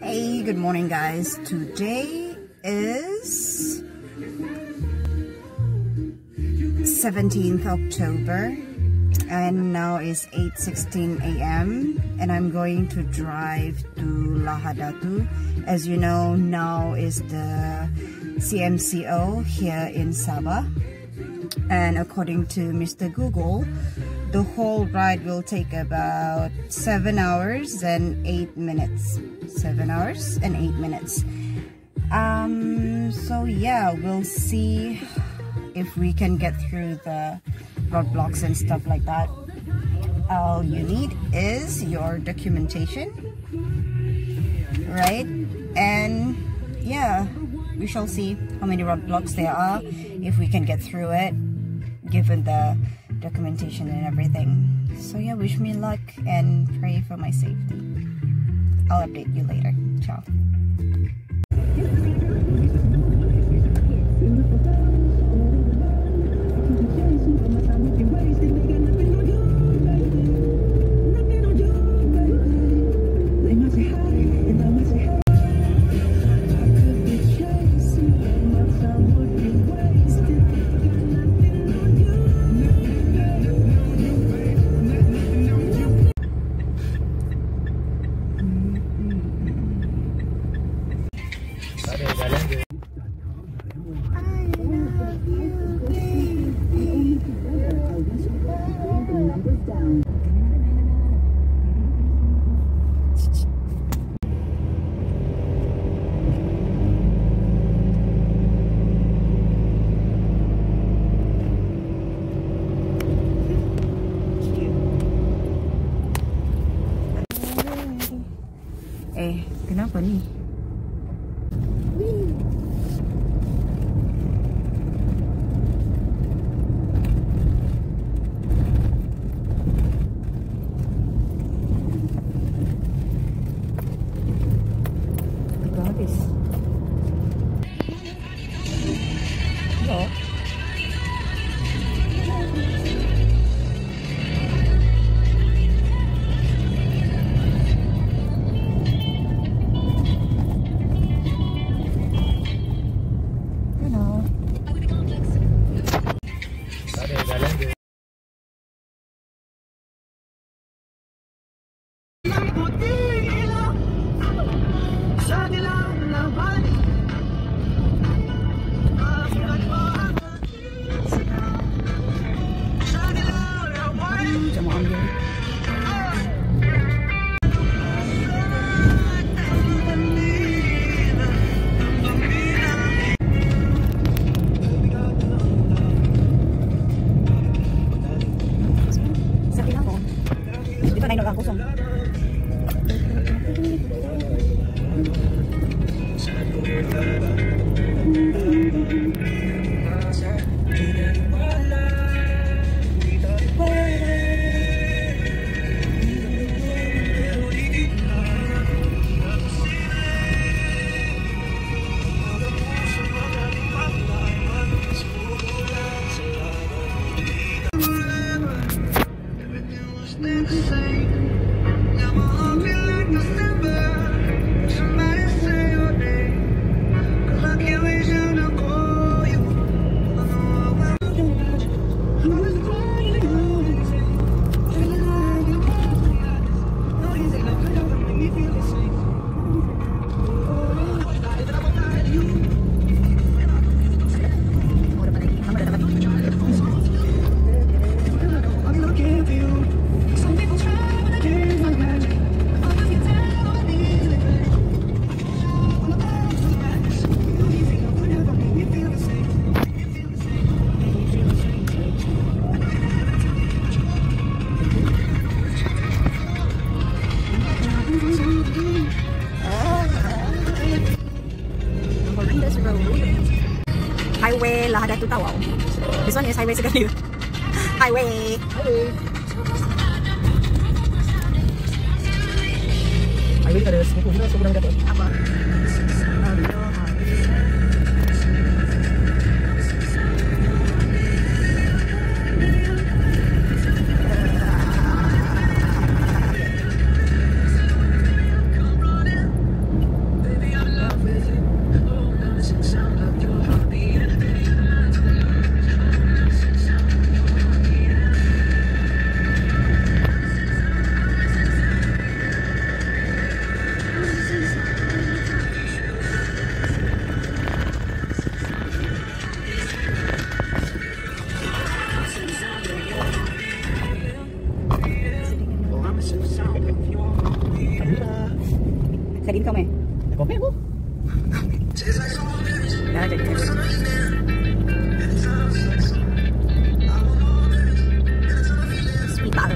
Hey, good morning guys. Today is 17th October and now is 8:16 a.m. and I'm going to drive to Lahad Datu. As you know, now is the Cmco here in Sabah, and according to Mr. Google, the whole ride will take about 7 hours and 8 minutes. 7 hours and 8 minutes. So yeah, we'll see if we can get through the roadblocks and stuff like that. All you need is your documentation, right? And yeah, we shall see how many roadblocks there are, if we can get through it, given the documentation and everything. So yeah, wish me luck and pray for my safety. I'll update you later. Ciao. Kenapa ni? Habis. Hello. Highway Lahad Datu Tawau. This one is Highway Segaliu. Highway. Highway ada 10 kilo seberang dapat. Apa? Side income eh? Komen po. Dah jadi. Hospital.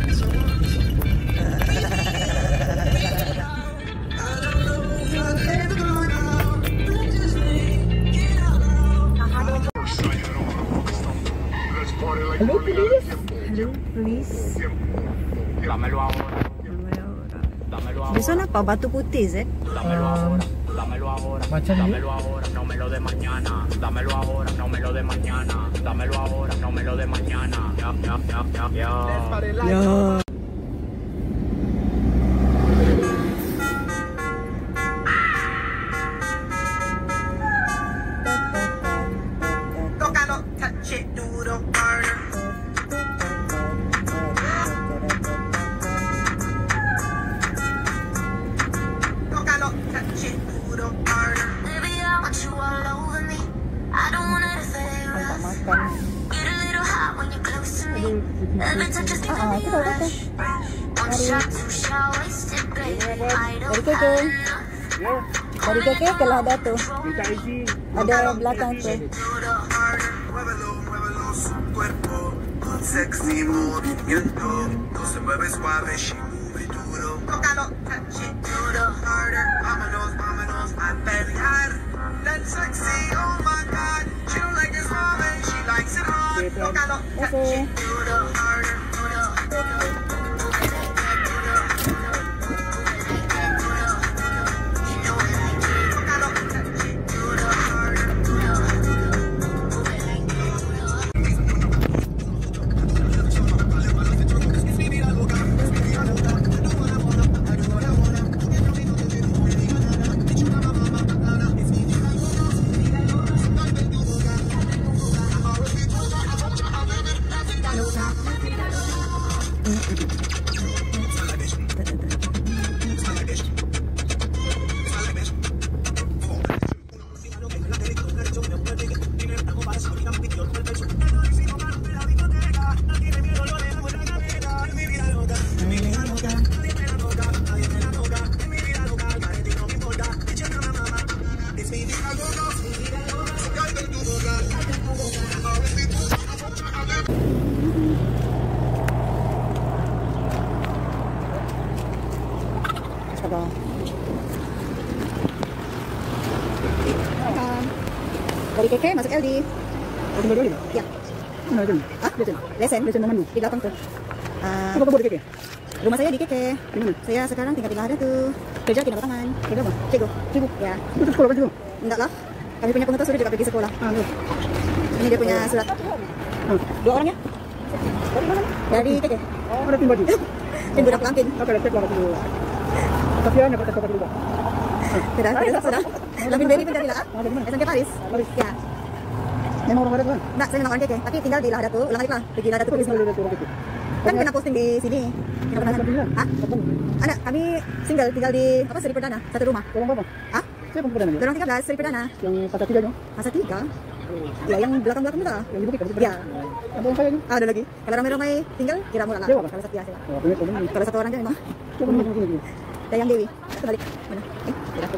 Hello, police. Hello, police. Dámelo ahora. This one apa? Batu Putih, is it? Dámelo ahora. Dámelo ahora. Macam ni. Dámelo ahora, no me lo de mañana. Dámelo ahora, no me lo de mañana. Dámelo ahora, no me lo de mañana. Ya. Ya. Tócalo, touch it, do the harder. Tócalo, touch it, do the harder. Baby, I want you all over me. I don't want it to fade rough. Get a little hot when you're close to me. Every touch is giving me a rush. One shot, two shot, wasted, baby. I don't have enough. Dari keke ke Lahad Datu. Ada belakang tu. Muévelo, muévelo su cuerpo con sexy movimiento. No se mueve suave, she move it duro. Tócalo, touch it, duro, harder. Vámonos, vámonos a pelear. That sexy, oh my God. She don't like this woman, she likes it hard. Tócalo, touch it, duro, harder, duro. Sabah. Dari keke masuk LD. Ya. Mana tu? Ah, lesen. Lesen mana? Di belakang tu. Apa kau buat keke? Rumah saya di keke. Di mana? Saya sekarang tinggal di Lahad Datu. Kerja di Taman. Kerja apa? Cikgu. Ya. Itu sekolah kan tu? Enggak lah. Kami punya pengetua sudah juga pergi sekolah. Tu. Ini dia punya surat. 2 orang ya? Dari keke. Oh, ada tim baju. Tim budak pengantin. Okey, dah cek lah tu. Tapi ana kata kata juga. Sudah. Lampin baby pun jadi lah. SMK Paris. Ya. Memang orang ada kan? Enggak, saya memang orang keke. Tapi tinggal di Lahad Datu. Ulang alik lah. Pergi Lahad Datu pergi sekolah. Kan pernah posting di sini. Hah? Anak, kami single tinggal di apa Seri Perdana, satu rumah. Orang berapa? Hah? Siapa perdana ni? Dorong 13 Seri Perdana. Yang pasal 3 tu? Masa 3? Ya, yang belakang-belakang tu lah. Yang di bukit. Ya. Apa orang kaya ni? Ada lagi. Kalau ramai-ramai tinggal, kira murah lah. Sewa apa? Kalau setia sewa. Oh, pengen komen ni. Kalau satu orang je memang. Siapa ni sini? Dayang Dewi. Terbalik. Mana? Tidak.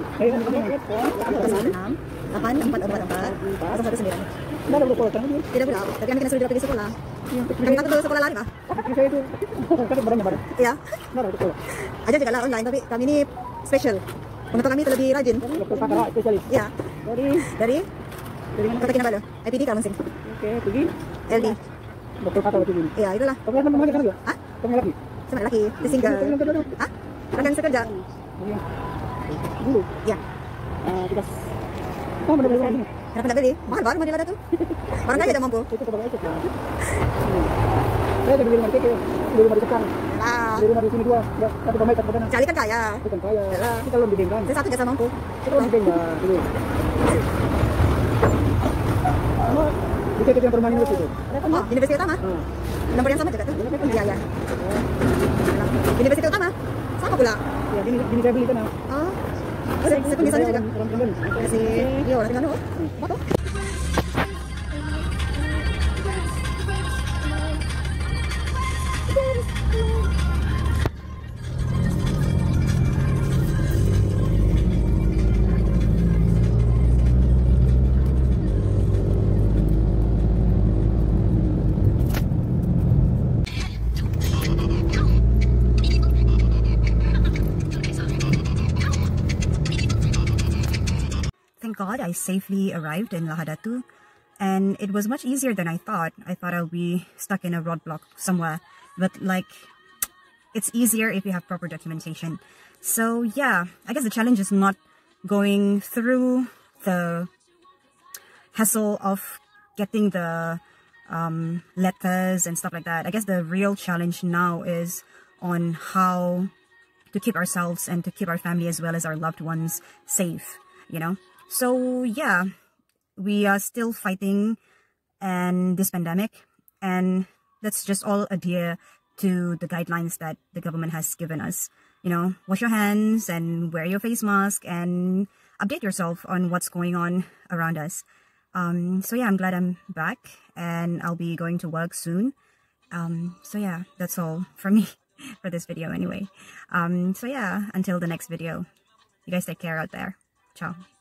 6, 8, 4, 4, 4, 119. Dah ada berapa orang ni? Tidak berapa. Tapi kami kena suruh dia pergi sekolah. Kami tak perlu sekolah lari lah. Saya itu kata barangnya barang. Ya. Dah ada sekolah. Aja juga lah online, tapi kami ni special. Penonton kami lebih rajin. Doktor pakar spesialis. Ya. Dari Dari Kota Kinabalu. IPD Kalungsing. okey, pergi LD. doktor pakar waktu ni. Ya, itulah. Kamu kan mana juga? Hah? Kamu lagi? Sama lelaki. Dia single. Hah? Rekan sekerja. Dulu. Ya. Kita. Kamu mana beli ni? Kenapa nak beli? Mahal baru mana tu? Orang kaya tak mampu. Itu kebagai itu. Saya dari rumah keke, dari rumah di Sekang, Yalah. dari rumah di sini 2, satu pemain satu perdana. Cari kan kaya. Bukan kaya. Yalah. Kita belum dibengkan. Saya satu jasa mampu. Kita belum dibengkan dulu. Kamu di keke yang permanen itu. Oh, Universiti Utama. Nomor yang sama juga tu? Ya, ya. Universiti Utama? Sama pula. Ya, ini saya beli kan. Oh. Saya pun di sana juga. Orang Terima kasih. Yo, lagi mana? Apa? thank God I safely arrived in Lahad Datu, and it was much easier than I thought. I thought I'll be stuck in a roadblock somewhere, but like, it's easier if you have proper documentation. So yeah, I guess the challenge is not going through the hassle of getting the letters and stuff like that. I guess the real challenge now is on how to keep ourselves and to keep our family as well as our loved ones safe, you know. So yeah, we are still fighting and this pandemic, and let's just all adhere to the guidelines that the government has given us. You know, wash your hands and wear your face mask and update yourself on what's going on around us. So yeah, I'm glad I'm back and I'll be going to work soon. So yeah, that's all from me for this video anyway. So yeah, until the next video, you guys take care out there. Ciao.